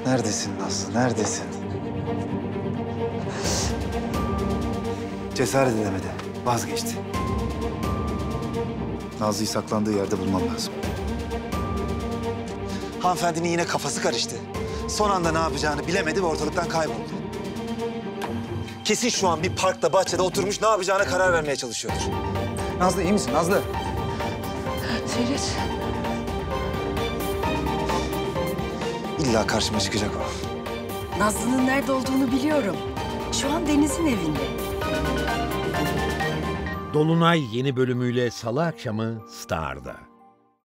Neredesin Nazlı, neredesin? Cesaret edemedi, vazgeçti. Nazlı'yı saklandığı yerde bulmam lazım. Hanımefendinin yine kafası karıştı. Son anda ne yapacağını bilemedi ve ortalıktan kayboldu. Kesin şu an bir parkta, bahçede oturmuş ne yapacağına karar vermeye çalışıyordur. Nazlı iyi misin Nazlı? Ferit. İlla karşıma çıkacak o. Nazlı'nın nerede olduğunu biliyorum. Şu an Deniz'in evinde. Dolunay yeni bölümüyle Salı akşamı Star'da.